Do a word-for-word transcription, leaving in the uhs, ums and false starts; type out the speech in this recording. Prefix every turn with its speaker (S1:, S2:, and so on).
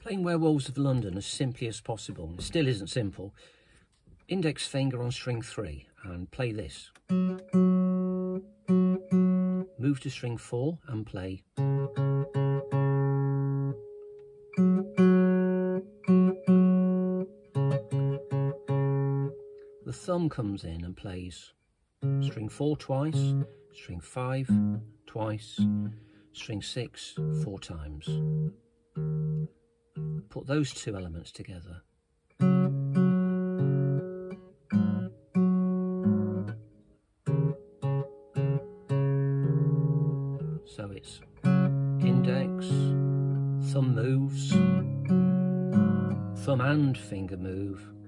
S1: Playing Werewolves of London as simply as possible. It still isn't simple. Index finger on string three and play this. Move to string four and play. The thumb comes in and plays string four twice, string five twice, string six four times. Put those two elements together. So it's index, thumb moves, thumb and finger move,